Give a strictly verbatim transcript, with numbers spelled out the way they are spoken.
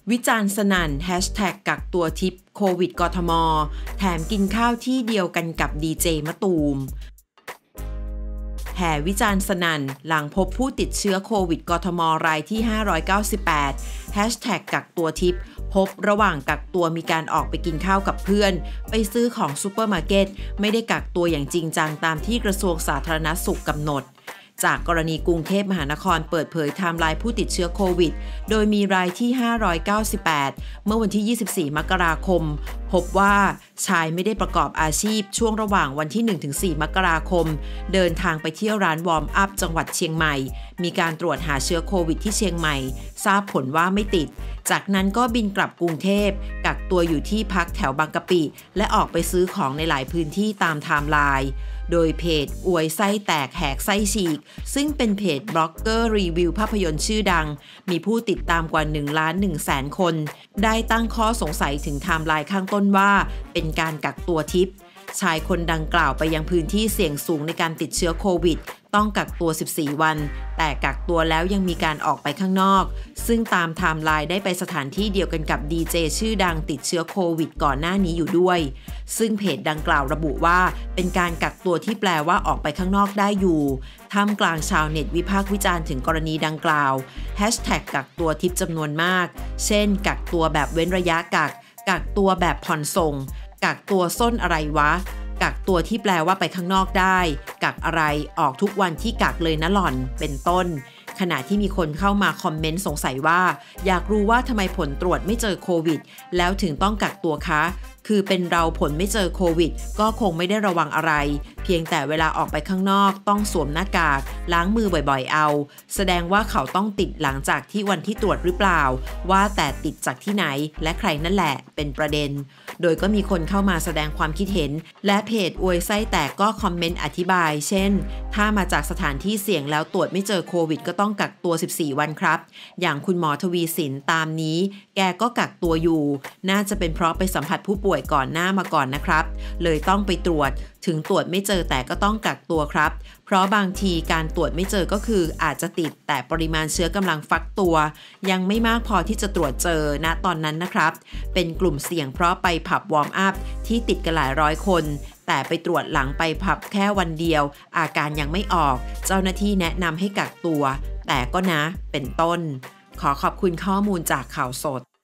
วิจารณ์สนั่นแฮชแท็กกักตัวทิปโควิดกทมแถมกินข้าวที่เดียวกันกับดีเจมะตูมแห่วิจารณ์สนั่นหลังพบผู้ติดเชื้อโควิดกทมรายที่ห้าร้อยเก้าสิบแปดแฮชแท็กกักตัวทิปพบระหว่างกักตัวมีการออกไปกินข้าวกับเพื่อนไปซื้อของซูเปอร์มาร์เก็ตไม่ได้กักตัวอย่างจริงจังตามที่กระทรวงสาธารณสุขกำหนดจากกรณีกรุงเทพมหานครเปิดเผยไทม์ไลน์ผู้ติดเชื้อโควิดโดยมีรายที่ห้าร้อยเก้าสิบแปดเมื่อวันที่ยี่สิบสี่มกราคมพบว่าชายไม่ได้ประกอบอาชีพช่วงระหว่างวันที่ หนึ่งถึงสี่ มกราคมเดินทางไปเที่ยวร้านวอร์มอัพจังหวัดเชียงใหม่มีการตรวจหาเชื้อโควิดที่เชียงใหม่ทราบผลว่าไม่ติดจากนั้นก็บินกลับกรุงเทพกักตัวอยู่ที่พักแถวบางกะปิและออกไปซื้อของในหลายพื้นที่ตามไทม์ไลน์โดยเพจอวยไส้แตกแหกไส้ฉีกซึ่งเป็นเพจบล็อกเกอร์รีวิวภาพยนตร์ชื่อดังมีผู้ติดตามกว่าหนึ่งล้านหนึ่งแสนคนได้ตั้งข้อสงสัยถึงไทม์ไลน์ข้างต้นว่าเป็นการกักตัวทิปชายคนดังกล่าวไปยังพื้นที่เสี่ยงสูงในการติดเชื้อโควิดต้องกักตัวสิบสี่วันแต่กักตัวแล้วยังมีการออกไปข้างนอกซึ่งตามไทม์ไลน์ได้ไปสถานที่เดียวกันกับดีเจชื่อดังติดเชื้อโควิดก่อนหน้านี้อยู่ด้วยซึ่งเพจดังกล่าวระบุว่าเป็นการกักตัวที่แปลว่าออกไปข้างนอกได้อยู่ท่ามกลางชาวเน็ตวิพากษ์วิจารณ์ถึงกรณีดังกล่าวแฮชแท็กกักตัวทิปจำนวนมากเช่นกักตัวแบบเว้นระยะกักกักตัวแบบผ่อนส่งกักตัวส้นอะไรวะกักตัวที่แปลว่าไปข้างนอกได้กักอะไรออกทุกวันที่กักเลยนะหล่อนเป็นต้นขณะที่มีคนเข้ามาคอมเมนต์สงสัยว่าอยากรู้ว่าทำไมผลตรวจไม่เจอโควิดแล้วถึงต้องกักตัวคะคือเป็นเราผลไม่เจอโควิดก็คงไม่ได้ระวังอะไรเพียงแต่เวลาออกไปข้างนอกต้องสวมหน้ากากล้างมือบ่อยๆเอาแสดงว่าเขาต้องติดหลังจากที่วันที่ตรวจหรือเปล่าว่าแต่ติดจากที่ไหนและใครนั่นแหละเป็นประเด็นโดยก็มีคนเข้ามาแสดงความคิดเห็นและเพจอวยไส้แตกก็คอมเมนต์อธิบายเช่นถ้ามาจากสถานที่เสี่ยงแล้วตรวจไม่เจอโควิดก็ต้องกักตัวสิบสี่วันครับอย่างคุณหมอทวีสินตามนี้แกก็กักตัวอยู่น่าจะเป็นเพราะไปสัมผัสผู้ป่วยก่อนหน้ามาก่อนนะครับเลยต้องไปตรวจถึงตรวจไม่เจอแต่ก็ต้องกักตัวครับเพราะบางทีการตรวจไม่เจอก็คืออาจจะติดแต่ปริมาณเชื้อกำลังฟักตัวยังไม่มากพอที่จะตรวจเจอณตอนนั้นนะครับเป็นกลุ่มเสี่ยงเพราะไปผับวอร์มอัพที่ติดกันหลายร้อยคนแต่ไปตรวจหลังไปผับแค่วันเดียวอาการยังไม่ออกเจ้าหน้าที่แนะนำให้กักตัวแต่ก็นะเป็นต้นขอขอบคุณข้อมูลจากข่าวสด